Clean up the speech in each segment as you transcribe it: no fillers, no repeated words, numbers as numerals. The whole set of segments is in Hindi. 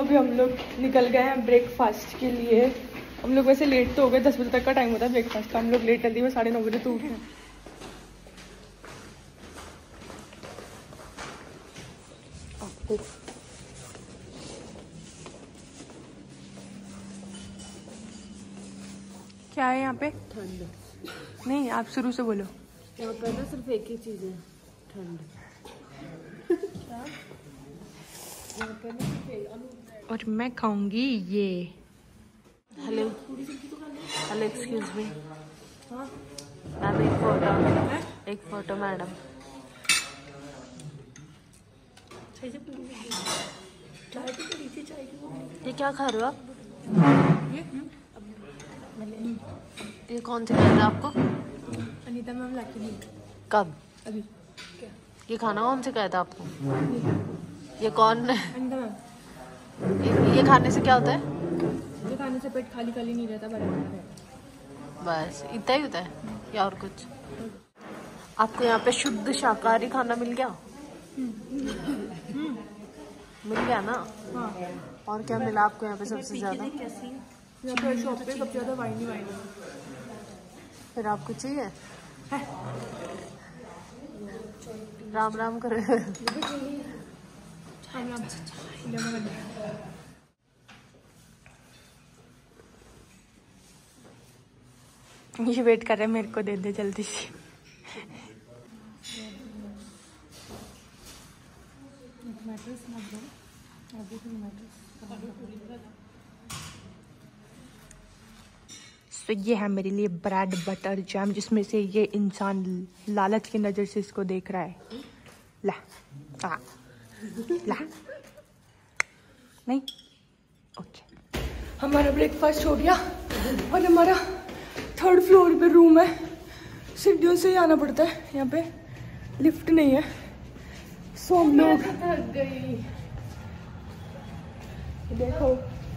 अभी हम लोग निकल गए हैं ब्रेकफास्ट के लिए। हम लोग वैसे लेट तो हो गए, 10 बजे तक का टाइम होता है ब्रेकफास्ट का। हम लोग लेट जल्दी में 9:30 बजे तो उठे। आपको क्या है यहाँ पे? ठंड नहीं, आप शुरू से बोलो। यहाँ पर ना सिर्फ एक ही चीज है, ठंड। और मैं खाऊंगी ये। Hello hello, excuse me ma'am, एक फोटो मैडम। ये क्या खा रहे हो आप? ये कौन से खाना आपको? अनीता मैम लाके दी। कब? अभी। ये खाना कौन से कहता आपको? ये कौन है? अनीता मैम। ये खाने से क्या होता है? ये खाने से पेट खाली खाली नहीं रहता, बराबर। बस इतना ही होता है या और कुछ? आपको यहाँ पे शुद्ध शाकाहारी खाना मिल गया? मिल गया ना? हाँ। और क्या मिला आपको यहाँ पे सबसे ज्यादा? यहाँ पे शॉप पे सबसे ज्यादा वाइन ही वाइन। फिर आपको चाहिए? राम राम करे। ये वेट कर रहे हैं, मेरे को दे दे जल्दी से। तो ये है मेरे लिए ब्रेड बटर जैम, जिसमें से ये इंसान लालच की नज़र से इसको देख रहा है। ला ला नहीं, ओके। हमारा ब्रेकफास्ट हो गया और हमारा 3rd फ्लोर पे रूम है। सीढ़ियों से ही आना पड़ता है, यहाँ पे लिफ्ट नहीं है। सो हम लोग थक गई। देखो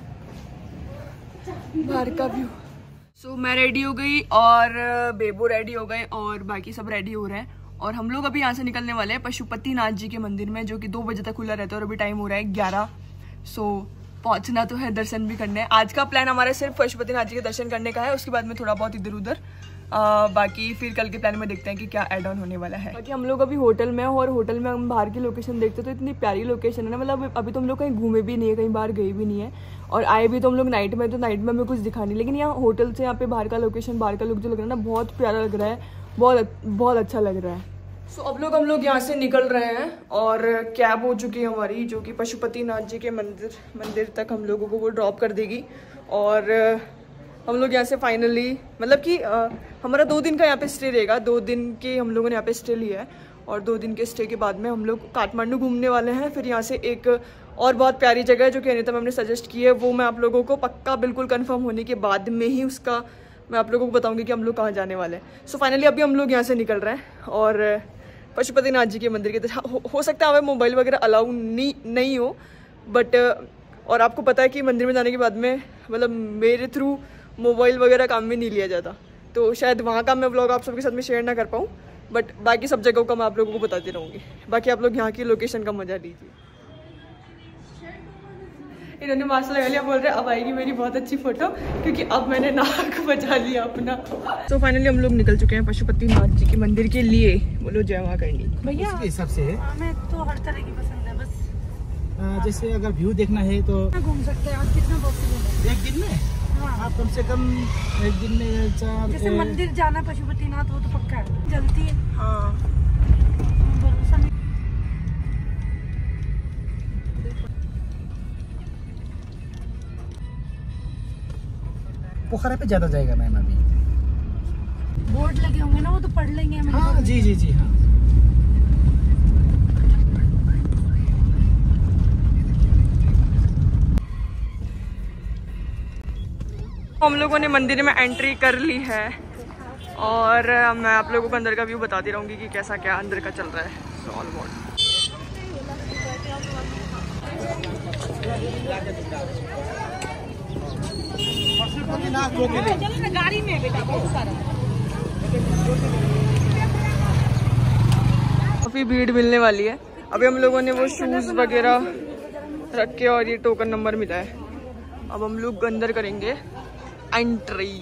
बाहर का व्यू। सो मैं रेडी हो गई और बेबू रेडी हो गए और बाकी सब रेडी हो रहे हैं। और हम लोग अभी यहाँ से निकलने वाले हैं पशुपतिनाथ जी के मंदिर में, जो कि 2 बजे तक खुला रहता है और अभी टाइम हो रहा है 11। सो पहुँचना तो है, दर्शन भी करने हैं। आज का प्लान हमारा सिर्फ पशुपतिनाथ जी के दर्शन करने का है, उसके बाद में थोड़ा बहुत इधर उधर। बाकी फिर कल के प्लान में देखते हैं कि क्या ऐड ऑन होने वाला है। बाकी हम लोग अभी होटल में हैं और होटल में हम बाहर की लोकेशन देखते तो इतनी प्यारी लोकेशन है ना, मतलब अभी तो हम लोग कहीं घूमे भी नहीं है, कहीं बाहर गए भी नहीं है और आए भी तो हम लोग नाइट में, तो नाइट में हमें कुछ दिखा नहीं। लेकिन यहाँ होटल से यहाँ पे बाहर का लोकेशन, बाहर का लुक जो लग रहा है ना, बहुत प्यारा लग रहा है, बहुत अच्छा लग रहा है। सो अब हम लोग यहाँ से निकल रहे हैं और कैब हो चुकी है हमारी, जो कि पशुपतिनाथ जी के मंदिर तक हम लोगों को वो ड्रॉप कर देगी। और हम लोग यहाँ से फाइनली, मतलब कि हमारा 2 दिन का यहाँ पे स्टे रहेगा। 2 दिन के हम लोगों ने यहाँ पे स्टे लिया है और 2 दिन के स्टे के बाद में हम लोग काठमांडू घूमने वाले हैं। फिर यहाँ से एक और बहुत प्यारी जगह है जो कि अनीता मैम ने सजेस्ट की है, वो मैं आप लोगों को पक्का बिल्कुल कंफर्म होने के बाद में ही उसका मैं आप लोगों को बताऊंगी कि हम लोग कहाँ जाने वाले हैं। सो फाइनली अभी हम लोग यहाँ से निकल रहे हैं और पशुपतिनाथ जी के मंदिर की तरह। हो सकता है हमें मोबाइल वगैरह अलाउ नहीं हो, बट और आपको पता है कि मंदिर में जाने के बाद में मतलब मेरे थ्रू मोबाइल वगैरह काम में नहीं लिया जाता, तो शायद वहाँ का मैं व्लॉग आप सबके साथ में शेयर ना कर पाऊँ, बट बाकी सब जगहों का मैं आप लोगों को बताती रहूँगी। बाकी आप लोग यहाँ की लोकेशन का मजा लीजिए। इन्होंने मास्क लगा लिया, बोल रहे अब आएगी मेरी बहुत अच्छी फोटो, क्योंकि अब मैंने नाक बजा लिया अपना। तो फाइनली हम लोग निकल चुके हैं पशुपतिनाथ जी के मंदिर के लिए। बोलो जय मां करनी भैया। उसके हिसाब से है, हमें तो हर तरह की पसंद है, बस जैसे अगर व्यू देखना है तो घूम सकते हैं। और कितना पॉसिबल है 1 दिन में? हाँ, आप कम से कम 1 दिन में 4। जैसे मंदिर जाना पशुपतिनाथ, वो तो पक्का है, जल्दी है। हाँ, भरोसा नहीं। पोखरा पे ज्यादा जाएगा मैम अभी। बोर्ड लगे होंगे ना, वो तो पढ़ लेंगे हम। हाँ जी जी जी हाँ। हम लोगों ने मंदिर में एंट्री कर ली है और मैं आप लोगों को अंदर का व्यू बताती रहूंगी कि कैसा क्या अंदर का चल रहा है। सो ऑल अबाउट गाड़ी में बेटा बहुत सारा। काफी भीड़ मिलने वाली है। अभी हम लोगों ने वो शूज वगैरह रख के और ये टोकन नंबर मिला है। अब हम लोग अंदर करेंगे एंट्री।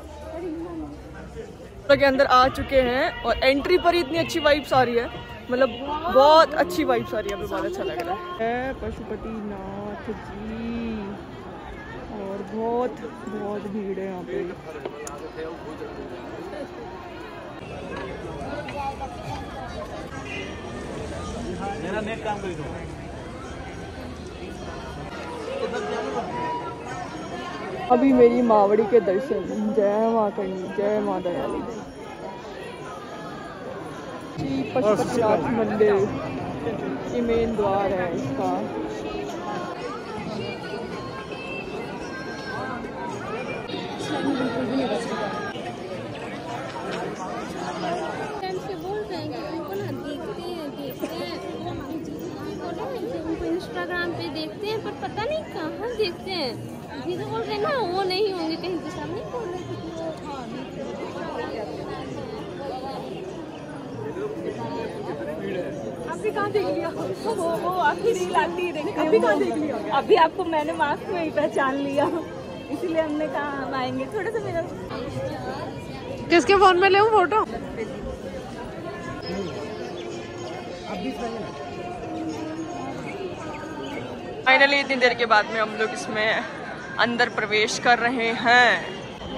के अंदर आ चुके हैं और एंट्री पर ही इतनी अच्छी वाइब्स आ रही है, मतलब बहुत अच्छी वाइब्स आ रही है, हमें बहुत अच्छा लग रहा है। पशुपतिनाथ जी और बहुत भीड़ है यहाँ पे। मेरा नेट काम कर दो। अभी मेरी मावड़ी के दर्शन। जय माँ करनी, जय माँ दयाली। श्री पशुपतिनाथ मंदिर, ये मेन द्वार है इसका। इंस्टाग्राम पे देखते हैं पर पता नहीं कहाँ देखते हैं। दीदी बोल रहे ना वो नहीं होंगे कहीं के सामने। अभी कहाँ देख लिया? वो आपकी रील आती है, देखते अभी कहाँ देख लिया? अभी आपको मैंने मास्क में ही पहचान लिया, इसीलिए हमने कहा हम आएंगे। थोड़ा सा मेरा किसके फोन में ले फोटो? फाइनली इतनी देर के बाद में हम लोग इसमें अंदर प्रवेश कर रहे हैं।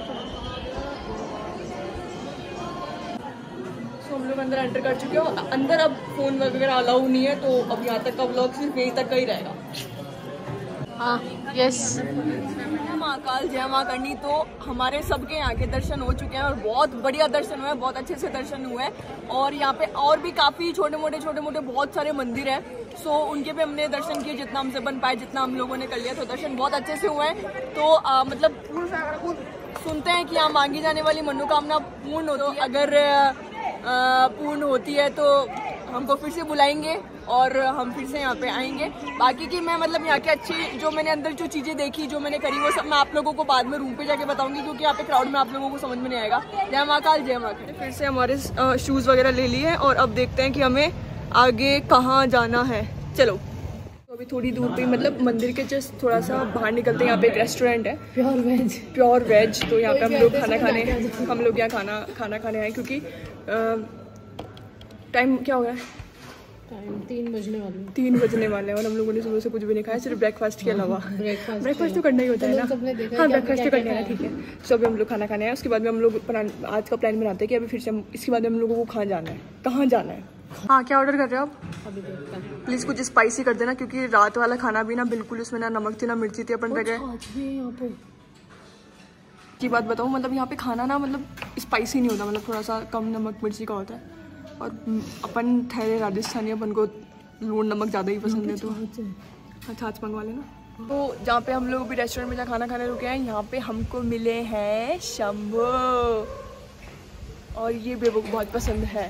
तो हम लोग अंदर एंटर कर चुके हो। अंदर अब फोन वगैरह अलाउ नहीं है, तो अब यहाँ तक का व्लॉग सिर्फ यहीं तक का ही रहेगा। हाँ यस। महाकाल जय माँ करनी। तो हमारे सबके यहाँ के दर्शन हो चुके हैं और बहुत बढ़िया दर्शन हुए हैं, बहुत अच्छे से दर्शन हुए हैं। और यहाँ पे और भी काफी छोटे मोटे बहुत सारे मंदिर हैं, सो उनके भी हमने दर्शन किए जितना हमसे बन पाए, जितना हम लोगों ने कर लिया। तो दर्शन बहुत अच्छे से हुए हैं। तो मतलब सुनते हैं कि यहाँ मांगी जाने वाली मनोकामना पूर्ण होती है। अगर पूर्ण होती है तो हमको फिर से बुलाएंगे और हम फिर से यहाँ पे आएंगे। बाकी की मैं मतलब यहाँ के अच्छी जो मैंने अंदर जो चीज़ें देखी, जो मैंने करी, वो सब मैं आप लोगों को बाद में रूम पे जाके बताऊंगी, क्योंकि यहाँ पे क्राउड में आप लोगों को समझ में नहीं आएगा। जय महाकाल जय माँ। फिर से हमारे शूज़ वगैरह ले लिए और अब देखते हैं कि हमें आगे कहाँ जाना है। चलो। तो अभी थोड़ी दूर पे मतलब मंदिर के जस्ट थोड़ा सा बाहर निकलते हैं। यहाँ पे एक रेस्टोरेंट है प्योर वेज। तो यहाँ पे हम लोग हम लोग यहाँ खाना खाने आए, क्योंकि टाइम क्या हो गया है? टाइम 3 बजने वाले हैं और हम लोगों ने सुबह से कुछ भी नहीं खाया, सिर्फ ब्रेकफास्ट के अलावा। ब्रेकफास्ट तो करना ही होता है ना। हाँ ब्रेकफास्ट तो करना है, ठीक है। सो अभी हम लोग खाना खाने आए। उसके बाद में हम लोग आज का प्लान बनाते हैं कि अभी फिर से इसके बाद में हम लोगों को कहाँ जाना है। हाँ क्या ऑर्डर कर रहे हो आप? अभी देखते हैं। प्लीज़ कुछ स्पाइसी कर देना, क्योंकि रात वाला खाना भी ना बिल्कुल उसमें ना नमक थी ना मिर्ची थी। अपन रह गए की बात बताऊँ, मतलब यहाँ पे खाना ना मतलब स्पाइसी नहीं होता, मतलब थोड़ा सा कम नमक मिर्ची का होता है। और अपन ठहरे राजस्थानी, अपन को लूण नमक ज़्यादा ही पसंद है। तो अच्छा छाछ मंगवा लेना। तो जहाँ पे हम लोग भी रेस्टोरेंट में जहाँ खाना खाने रुके हैं, यहाँ पे हमको मिले हैं शंभू, और ये बेबू को बहुत पसंद है।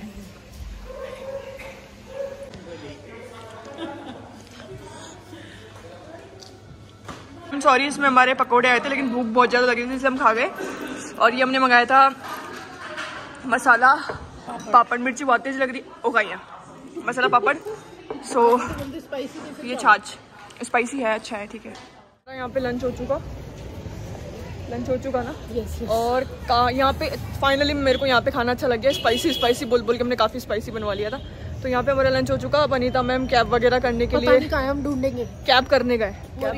सॉरी, इसमें हमारे पकोड़े आए थे, लेकिन भूख बहुत ज़्यादा लगी थी इसलिए हम खा गए। और ये हमने मंगाया था मसाला पापड़। मिर्ची बहुत तेज लग रही है, मसाला पापड़। सो ये छाछ स्पाइसी है, अच्छा है, ठीक है। यहाँ पे लंच हो चुका ना। yes. और यहाँ पे फाइनली मेरे को यहाँ पे खाना अच्छा लग गया। स्पाइसी बोल के हमने काफ़ी स्पाइसी बनवा लिया था। तो यहाँ पे हमारा लंच हो चुका। अब अनीता मैम कैब वगैरह करने के लिए हम ढूंढेंगे। कैब करने गए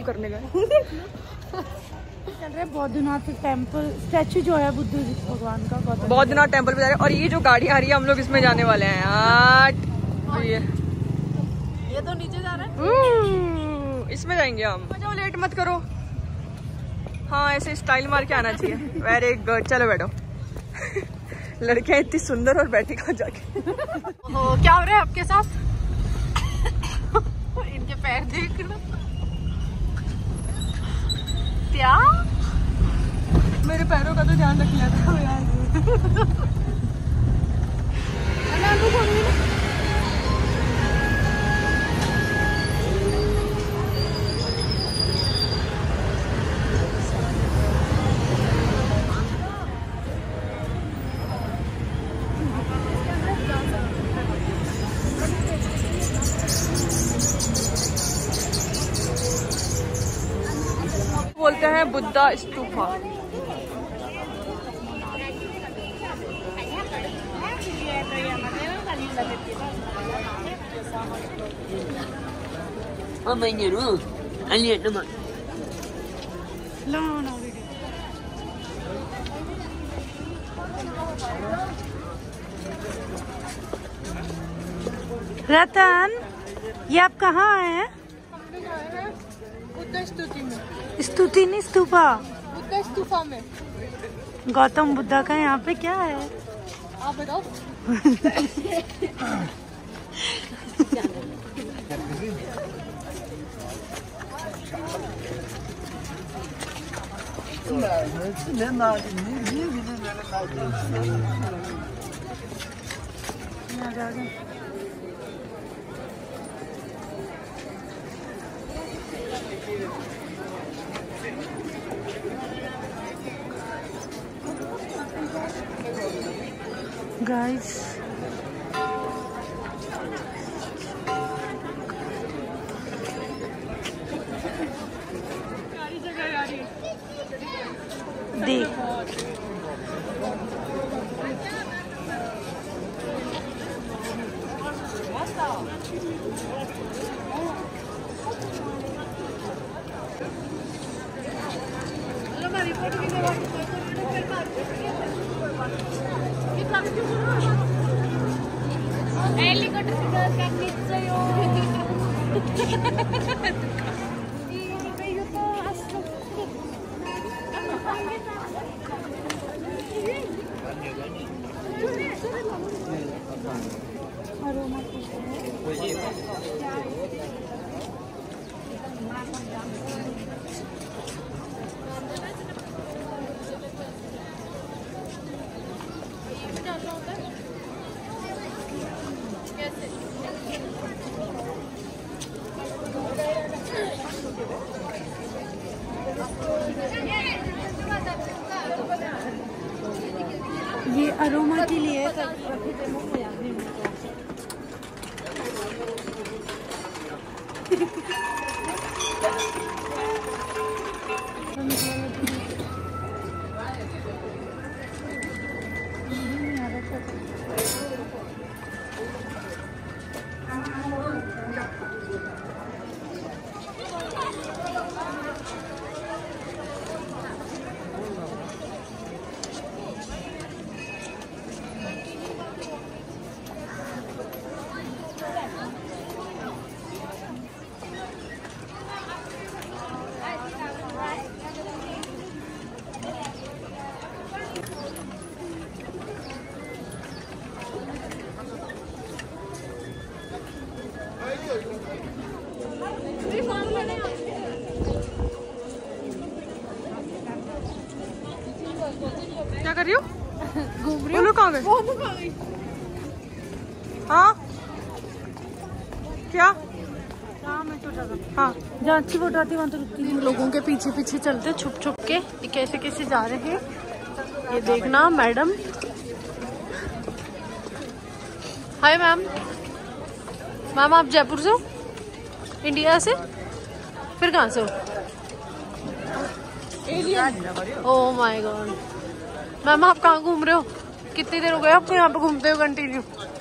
चल रहे बौद्धनाथ टेम्पल स्टैचू जो है बुद्ध भगवान का, बौद्धनाथ टेम्पल पे जा रहे हैं। और ये जो गाड़ी आ रही है हम लोग इसमें जाने वाले हैं यार। ये तो नीचे जा रहा है, इसमें जाएंगे हम। जाओ, लेट मत करो। हाँ ऐसे स्टाइल मार के आना चाहिए। वेरी गुड, चलो बैठो। लड़कियां इतनी सुंदर और बैठी कहाँ जाके। क्या हो रहा है आपके साथ? इनके पैर देख लो। क्या मेरे पैरों का तो ध्यान रख लिया था यार। बोलते हैं बुद्धा स्तूपा। रतन, ये आप कहाँ आए हैं? बुद्धा स्तूति में। स्तुति नहीं, स्तूपा। बुद्धा स्तूपा में। गौतम बुद्धा का यहाँ पे क्या है? आप बताओ। गाइस देख, ये अरोमा के लिए क्या कर रही हो? घूम रही बोलो कहाँ गए? हाँ क्या? हाँ जहाँ अच्छी फोटो आती है वहाँ तो रुकती नहीं। लोगों के पीछे पीछे चलते छुप छुप के, ये कैसे कैसे जा रहे हैं। ये देखना मैडम। Hi ma'am. मैम आप जयपुर से हो? इंडिया से? फिर कहाँ से हो? Oh my God. मैम आप कहाँ घूम रहे हो? कितनी देर हो गई आपको यहाँ पे घूमते हो कंटिन्यू?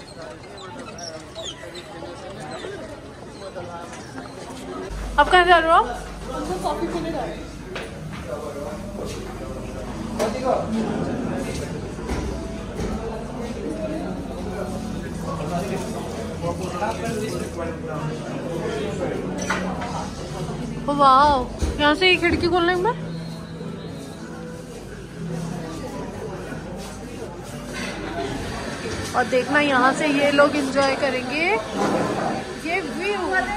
आप कहाँ जा रहे हो? कॉफी पीने जा रहे हैं। वाह, यहाँ से ये खिड़की खोलने में और देखना यहाँ से ये लोग एंजॉय करेंगे ये व्यू।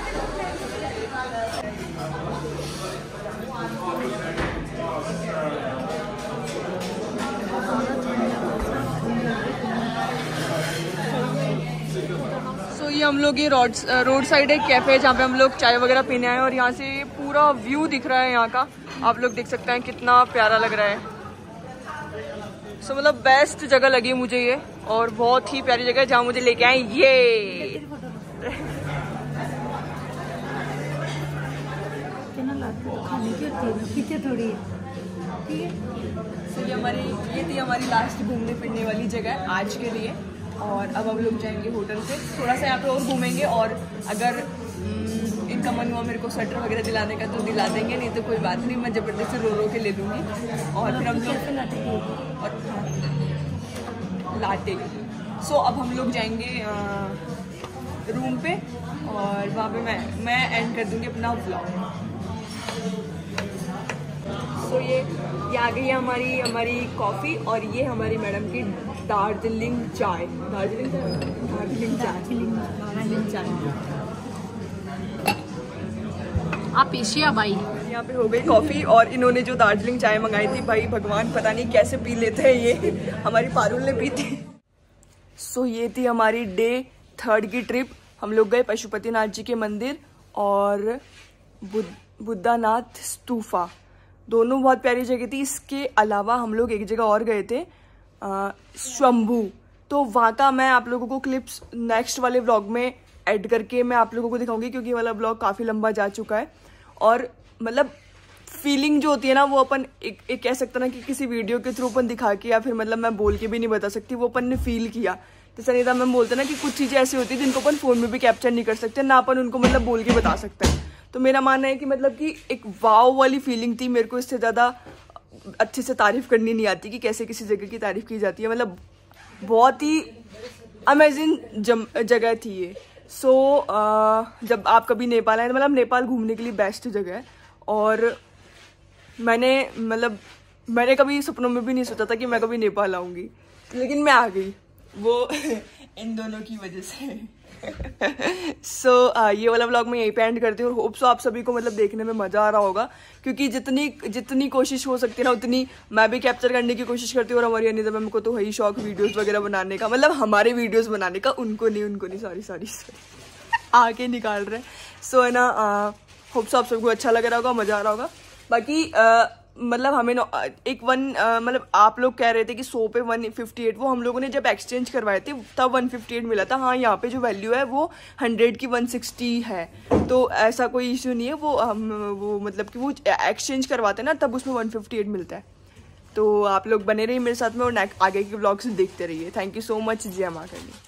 सो ये हम लोग ये रोड साइड एक कैफे है जहाँ पे हम लोग चाय वगैरह पीने आए और यहाँ से पूरा व्यू दिख रहा है यहाँ का। आप लोग देख सकते हैं कितना प्यारा लग रहा है। सो मतलब बेस्ट जगह लगी मुझे ये और बहुत ही प्यारी जगह है जहाँ मुझे लेके आए ये। खाने की होती है, पीछे थोड़ी है। ठीक है, तो ये थी हमारी लास्ट घूमने फिरने वाली जगह आज के लिए। और अब हम लोग जाएंगे होटल से, थोड़ा सा यहाँ पे और घूमेंगे, और अगर इनका मन हुआ मेरे को स्वेटर वगैरह दिलाने का तो दिला देंगे, नहीं तो कोई बात नहीं, मैं ज़बरदस्ती रो के ले लूँगी। और फिर हम लोग और लाटे। सो अब हम लोग जाएंगे रूम पे, और वहाँ पे मैं एंड कर दूँगी अपना व्लॉग। सो ये आ गई है हमारी कॉफ़ी, और ये हमारी मैडम की दार्जिलिंग चाय। दार्जिलिंग चाय आप एशिया बाई। यहाँ पे हो गई कॉफ़ी, और इन्होंने जो दार्जिलिंग चाय मंगाई थी, भाई भगवान पता नहीं कैसे पी लेते हैं ये, हमारी पारुल ने पी थी। सो ये थी हमारी डे 3 की ट्रिप। हम लोग गए पशुपतिनाथ जी के मंदिर और बुद्धनाथ स्तूपा, दोनों बहुत प्यारी जगह थी। इसके अलावा हम लोग एक जगह और गए थे, शंभू, तो वहाँ का मैं आप लोगों को क्लिप्स नेक्स्ट वाले व्लॉग में ऐड करके मैं आप लोगों को दिखाऊंगी, क्योंकि ये वाला व्लॉग काफ़ी लंबा जा चुका है। और मतलब फीलिंग जो होती है ना, वो अपन एक कह सकते ना कि किसी वीडियो के थ्रू अपन दिखा के, या फिर मतलब मैं बोल के भी नहीं बता सकती, वो अपन ने फील किया। जैसे सनीता मैम बोलते ना कि कुछ चीज़ें ऐसी होती है जिनको अपन फ़ोन में भी कैप्चर नहीं कर सकते, ना अपन उनको मतलब बोल के बता सकते हैं। तो मेरा मानना है कि मतलब कि एक वाव वाली फीलिंग थी। मेरे को इससे ज़्यादा अच्छे से तारीफ़ करनी नहीं आती कि कैसे किसी जगह की तारीफ़ की जाती है। मतलब बहुत ही अमेजिंग जगह थी ये। सो जब आप कभी नेपाल आए, मतलब नेपाल घूमने के लिए बेस्ट जगह है। और मैंने कभी सपनों में भी नहीं सोचा था कि मैं कभी नेपाल आऊँगी, लेकिन मैं आ गई, वो इन दोनों की वजह से। सो ये वाला व्लॉग मैं यहीं पे एंड करती हूँ, और होप सो आप सभी को मतलब देखने में मज़ा आ रहा होगा, क्योंकि जितनी कोशिश हो सकती है ना, उतनी मैं भी कैप्चर करने की कोशिश करती हूँ। और हमारी अनिता मैम को तो वही शौक वीडियोस वगैरह बनाने का, मतलब हमारे वीडियोस बनाने का, उनको नहीं सॉरी आके निकाल रहे हैं। सो है ना, होप सो आप सबको अच्छा लग रहा होगा, मज़ा आ रहा होगा। बाकी मतलब हमें मतलब आप लोग कह रहे थे कि 100 पे 158, वो हम लोगों ने जब एक्सचेंज करवाए थे तब 158 मिला था। हाँ, यहाँ पे जो वैल्यू है वो 100 की 160 है, तो ऐसा कोई इशू नहीं है। वो मतलब कि वो एक्सचेंज करवाते हैं ना, तब उसमें 158 मिलता है। तो आप लोग बने रहिए मेरे साथ में, और आगे के व्लॉग्स देखते रहिए। Thank you so much. जय माता दी।